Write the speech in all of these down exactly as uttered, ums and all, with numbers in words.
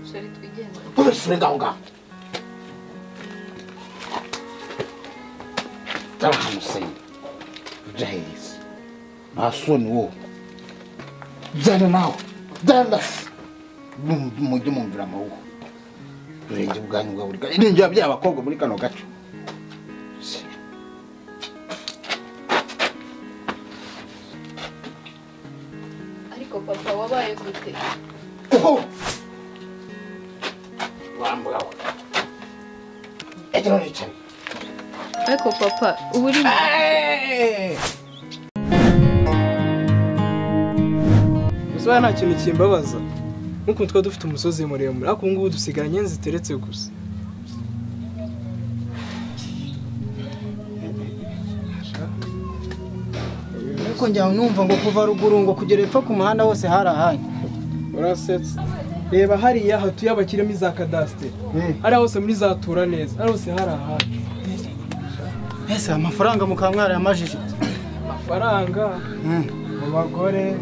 shari twigenda Ubesure ngaho ngaho Tarahamuseni Jahis Masoni wo Jana nawe Jana Mujye mumvira amahoro Urenge bwanyu bwa buri gace Ninjye by'abakobwa muri kano gace Ariko papa wabaye gute Oh Wambura Ejero nicaye Ariko papa uburi Gusa nta kintu kimbabaza nkuko twa dufite umusozi muremure ariko ngubu dusigaranye nziteretse gusa Ariko njya numva ngo kuva ruguru ngo kugera epfo ku muhanda wose harahanye urasetse reba hariya hatuye abakiremo za cadastre ari hose muri zatura neza ari hose harahanye ese amafaranga mukamwara yamajije amafaranga mu bagore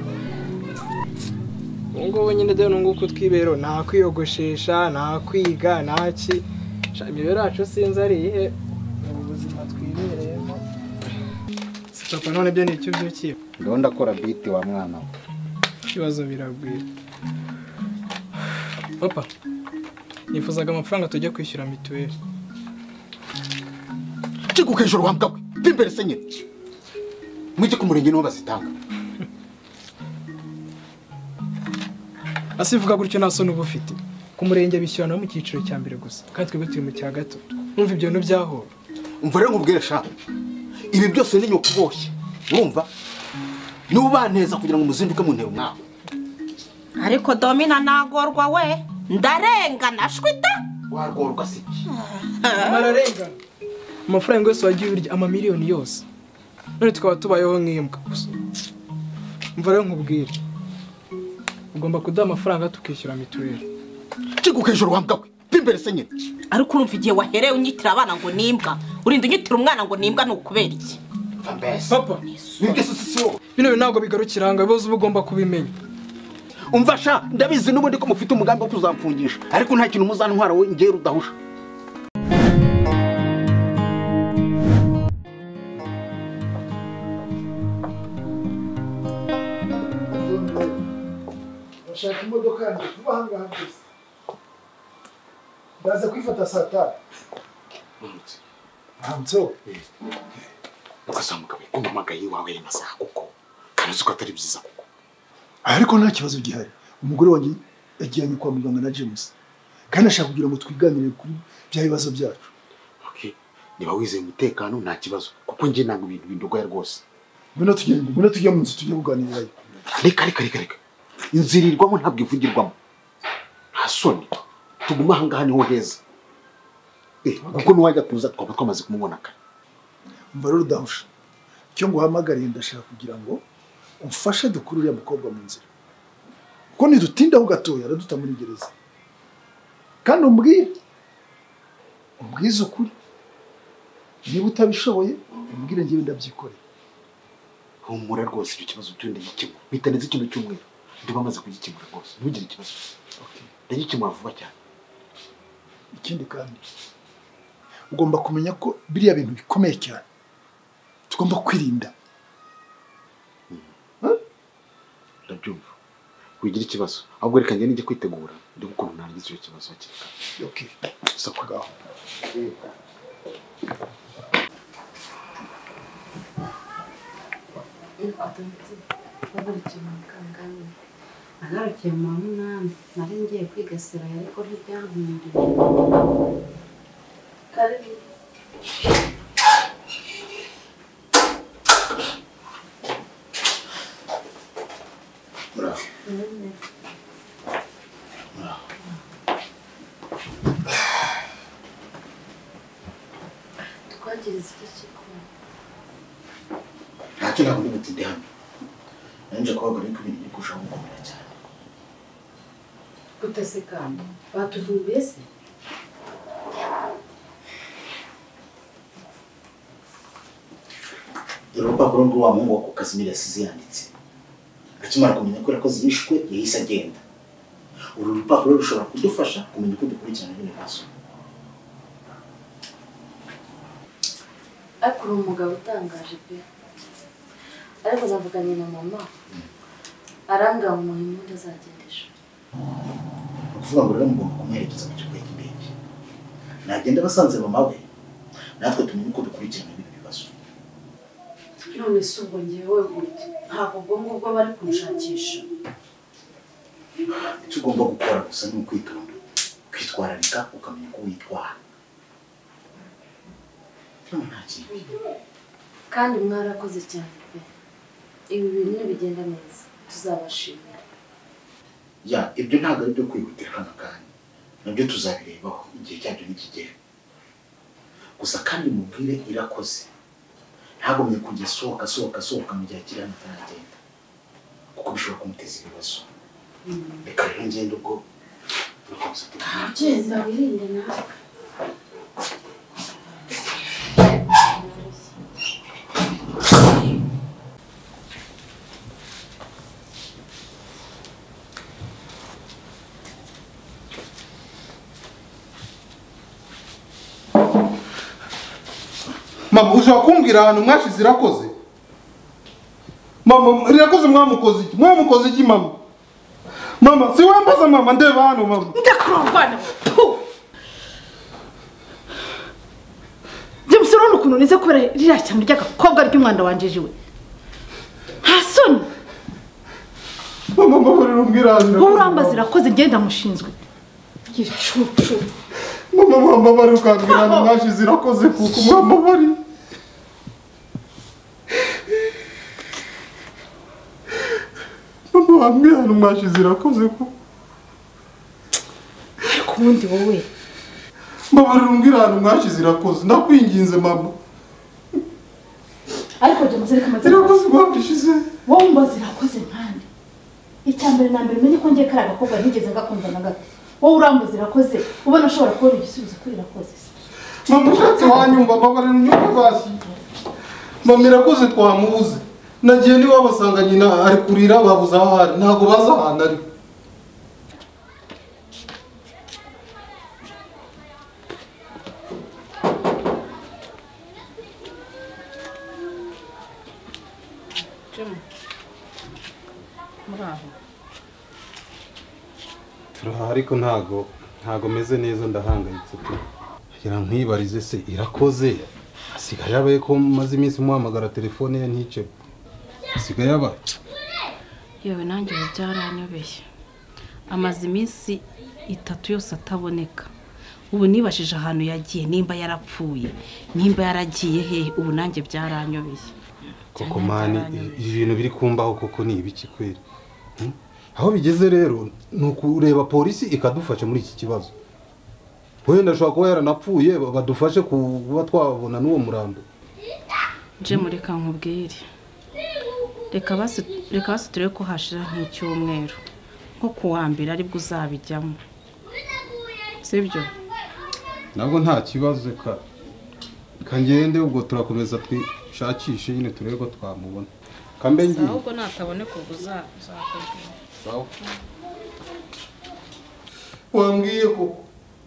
ngo nyine de nunguko twibero nta kwiyogoshesha nta kwiga naki ibyo biracu sinzi ari ihe mu buzima twibereyemo sipapa none byo ni icyo byukiye Ndo ndakora beat wa mwana ikibazo biragwira papa nifuzaga amafaranga tujya kwishyura mituweli Chikuka hejuru wambwawe vimbere senye Mwije ku murenge no bazitanga Asivuga gutyo naso n'ubufite ku murenge bishyurana mu cyiciro cya mbere gusa kandi twebwe turi mu cya gatatu numva ibyo no byahora umva rero nkubwire sha ibi byose ni nyoko boshye urumva nubaneza kugira ngo muzinduke mu ntero mwawe Ariko Domina nagorwa we ndarenga nashwita wargorwa siki mararenga amafaranga yose wagiye urya ama miliyoni yose none tukaba tubayeho nk'imbwa umva rero nkubwire ugomba kuduha amafaranga tukishyura mituweli Chikuka hejuru wambwawe vimbere senye Ariko urumva igihe wahereye unyitira abana ngo nimbwa urinda unyitira umwana ngo nimbwa nukubera iki papa bino bintu ntabwo bigarukira ngo ibibazo uba ugomba kubimenya umva sha ndabizi n'ubundi ko mufite umugambi wo kuzamfungisha ariko nta kintu muzantwara we ngiye Rudahusha Bashaka imodoka yanjye kubahanga hageze Ndaza kwifata saa tanu Hamso ukazamuka kumamagaye wawe na saa kuko kandi uko atari byiza kuko ariko nta kibazo gihari umugore wanjye yajyanye kwa muganga na James kandi ashaka kugira ngo twiganire kuri bya bibazo byacu okay niba wizeye umutekano nta kibazo kuko nje nanga ibintu bindogoya rwose Mbona tugende mbona tujya mu nzu tujya kuganirayo reka reka reka reka inzirirwamo ntabwo ivugirwamo nta soni tuguma ahangaha niho heza eh kuko nuwajya kuza twaba twamaze kumubona kare mva rero Rudahusha cyo nguhamagariye ndashaka kugira ngo umfashe dukurure mukobwa mu nzira kuko nidutindaho gatoya araduta muri gereza kandi umbwire umbwize ukuri niba utabishoboye umbwire ngiye ndabyikoreye humura rwose icyo kibazo cyundi gikemura bitaneze ikintu cy'umweru ndibamaze kugikemura rwose ntugire ikibazo okay ndagikemura vuba cyane ikindi kandi ugomba kumenya ko biriya bintu bikomeye cyane tugomba kwirinda ndabyumva wigira ikibazo ahubwo reka njye nijye kwitegura ndi gukora narangiza icyo kibazo hakiri kare okay sako gaho Agarukiye mu munani nari ngiye kwigasira ariko ntibyankundiye twagirize iki kikora ntacyo ntabwo ndi butinde hano nanje kwagura ko ibintu bikurushaho gukomera cyane gutase kandi batuvumbuye se urupapuro rw'uwa mungu wa Kazimira yasize yanditse akimara kumenya ko yakoze ibishwe yahise agenda uru rupapuro rushobora kudufasha kumenya uko dukurikirana bino bibazo. ariko uri umugabo utangaje pe ariko navuganye na mama arambwira ngo muhimu ndazagendesha ukuvuga ngo rero mugomba kumwerekeza mu kigo cy'indege nagenda basanze mama we natwe tumenye uko dukurikirana bino bibazo. none se ubwo ngewe gute ntabwo ubwo ngubwo bari kunshakisha icyo ugomba gukora gusa ni ukwitonda kwitwararika ukamenya uko witwara. kandi mwarakoze cyane pe ibi bintu nibigenda neza tuzabashimira. ya ibyo ntabwo ari byo kwihutira hano kandi nabyo tuzabirebaho igihe cyabyo nikigera. gusa kandi mubwire Irakoze ntagomye kujya sohoka sohoka sohoka mu gihe kiri hano ataragenda kuko bishobora kumuteza ibibazo. reka rero ngende ubwo turakomeza tugenda wirinde nawe. Mama ushaka kumbwira ahantu mwashize Irakoze? Mama Irakoze mwamukoze iki? Mwamukoze iki mama? Mama si wambaza mama ndeba hano mama. Ndakurongwana. James urabona ukuntu nize kubera ririya cyane ry'agakobwa ry'umwanda wanjeje we. Hasoni. Mama mama rumbwira ahantu. Wowe urambaza Irakoze ngenda mushinzwe. Gicucu. Mama mama bari ukambwira ahantu mwashize Irakoze kuko mama bari. Mama wambwira ahantu mwashize Irakoze ko. Ariko ubundi wowe. Mama rumbwira ahantu mwashize Irakoze ndakwinginze mama. Ariko James reka maze. Irakoze mwashize. Wowe umbaza Irakoze nkande. Icyambere na mbere menye ko ngiye kari agakobwa nigeze ngakunda na gato. Wowe urambuza Irakoze ubona ushobora kubona igisubizo kuri Irakoze. Mama ushatse wanyumva mama rero nyumva basi. Mama Irakoze twamubuze. Nagiye ndi wabasanga nyina ari kurira babuza aho ari ntago baza ahantu ari. Muraho. Turaha ariko ntago ntago meze neza ndahangayitse pe. Kugira nkwibarize se Irakoze asigaye yabaye ko maze iminsi muhamagara telefone ye ntice. Asigaye yabaye. Yewe nanjye byaranyobeye. Amaze iminsi itatu yose ataboneka. Ubu nibashije ahantu yagiye nimba yarapfuye nimba yaragiye he ubu nanjye byaranyobeye. Koko mani ibintu biri kumbaho koko ni ibiki kweri. Aho bigeze rero nuko ureba polisi ikadufasha muri iki kibazo. Wenda ashobora kuba yaranapfuye badufashe kuba twabona n'uwo murambo. Je muri kankubwire. Reka basi reka basi turebe ko hashira nk'icyumweru. Nko kuwambira ari bwo uzabijyamo. Sibyo? Nabwo nta kibazo ka kangende ubwo turakomeza twishakishe nyine turebe ko twamubona. Kambe ngiye. Ahubwo nataboneka ubwo uzakora. Sawa. Wambwiye ko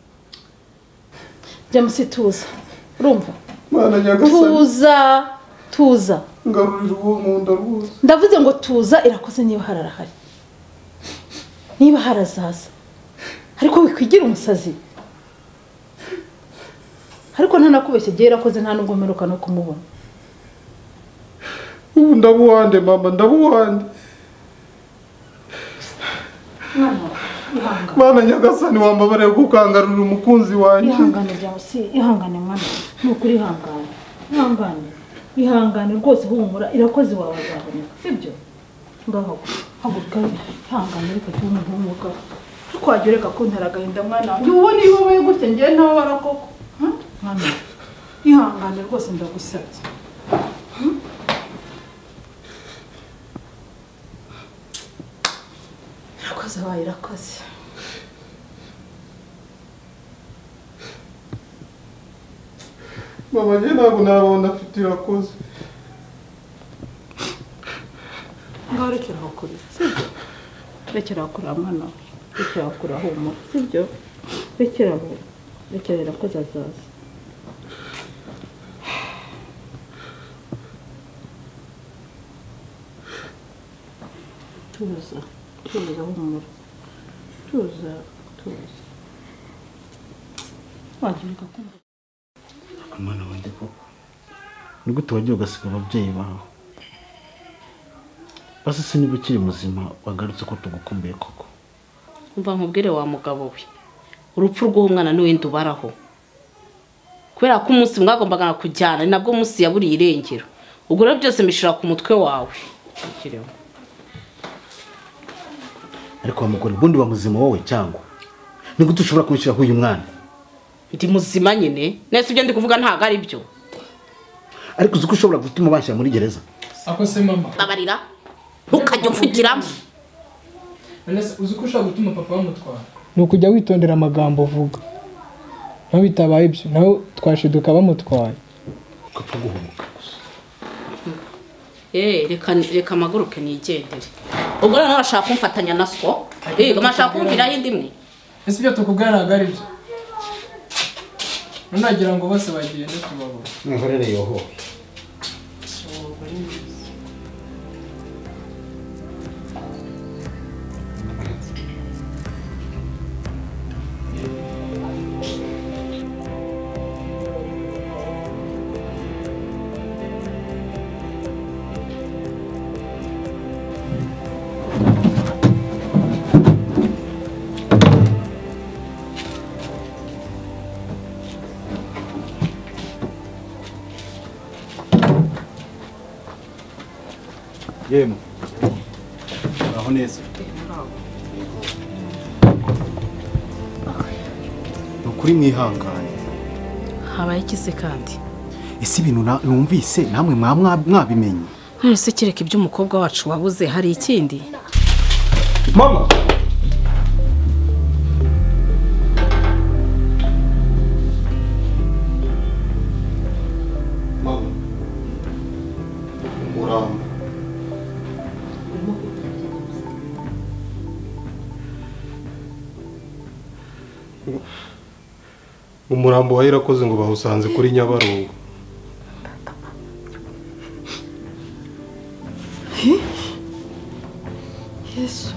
James tuza. Urumva? Mana nyagasani. Tuza. Tuza. Ngarurira uwo nkunda rwose. Ndavuze ngo tuza Irakoze niba hararahari. Niba harazaza. Ariko wikwigira umusazi. Ariko nta nakubeshye gihe Irakoze nta nubwo mperuka no kumubona. Ubu ndabuhande mama ndabuhande. Mama, ihangane. Mana nyagasani wambabarira kukangarura umukunzi wanjye. Ihangane byawe si ihangane mwana. Nukuri ihangane. Ihangane. Ihangane rwose humura Irakoze wawe azaboneka. Sibyo? Ngaho haguruka ihangane ariko cyumuntu w'umuga. Twagireka ko ntaragahinda mwana wanjye. Ubone iyo wowe gutse ngiye ntawe barakoko. Mwana. Ihangane rwose ndagusabye. Irakoze wawe Irakoze. Mama je ntabwo nabona afite Irakoze. Ngaho rekera aho kurira. Rekera aho kurira mwana. rekera kura humura sibyo rekera aho rekerera ko zazaza tuza tuza humura tuza tuza wagirika kumva amana wande koko ni gute wagiye ugasiga ababyeyi bawe basi siniba ukiri muzima wagarutse ko tugukumbuye koko umva nkubwire wa mugabo we urupfu rw'umwana n'uwindi ubaraho kubera ko umunsi mwagombaga kujyana ni nabwo umunsi yaburiye irengero ubwo rero byose mbishira ku mutwe wawe ariko wa mugore bundi wa muzima wowe cyangwa ni gute ushobora kubishyiraho uyu mwana ndi muzima nyine nese ibyo ndi kuvuga ntago ari byo ariko uzi ko ushobora gutuma banshyira muri gereza ako se mama babarira ntukajye umvugiramo nese uzi ko ushobora gutuma papa bamutwara ni ukujya witondera amagambo uvuga naho bitabaye ibyo naho twashiduka bamutwaye ugapfa guhumuka eh reka reka amaguruke nigendere ubwo rero nashaka kumfatanya na so eh gamashaka kumvira hindi imwe ese ibyo tukubwira ntago ari byo nanagira ngo bose bagende tubabo nihorere yoho yemo aho neza nukuri mwihangane habaye ikise kandi ese ibintu numvise namwe mwabimenye nese kireka ibyo umukobwa wacu wabuze hari ikindi mama mama muramba umurambo wa Irakoze ngo bawusanze kuri Nyabarongo Yesu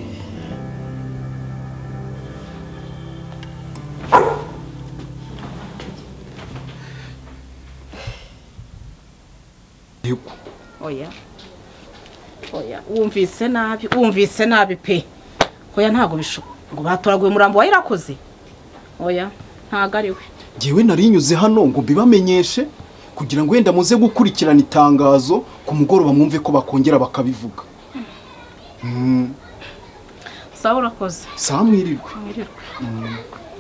oya oya wumvise nabi wumvise nabi pe oya ntago bisho ngo batoraguye umurambo wa Irakoze oya ntago ari we ngewe narinyuze hano ngo mbibamenyeshe kugira ngo wenda muze gukurikirana itangazo ku mugoroba mwumve ko bakongera bakabivuga mm. sawa urakoze sawa mwirirwe mwirirwe mm.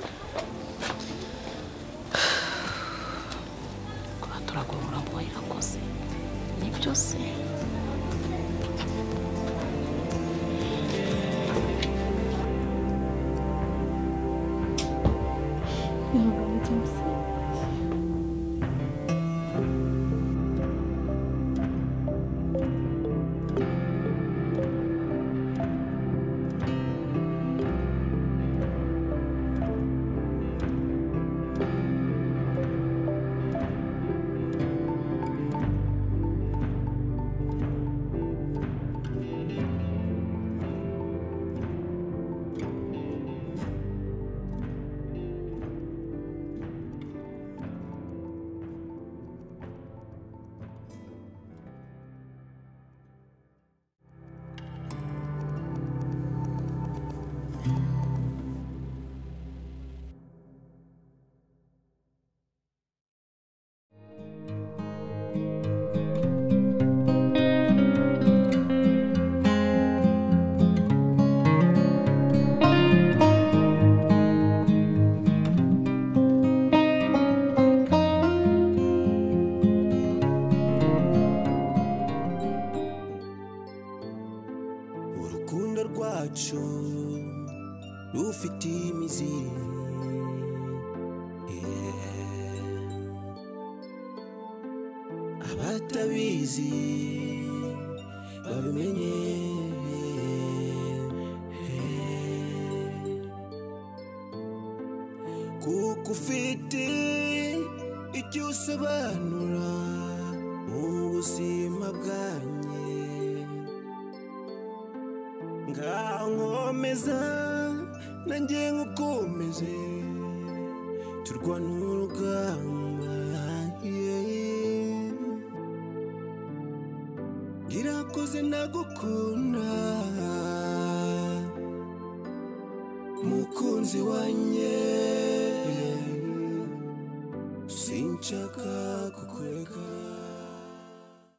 batoraguye umurambo wa Irakoze ni byose rufite imizi abatabizi babimenye kuko ufite icyo usobanura mu buzima bwanjye. Ngankomeza nanjye ngukomeze turwana urugamba. Irakoze nagukunda mukunzi wanjye, sinshaka kukureka.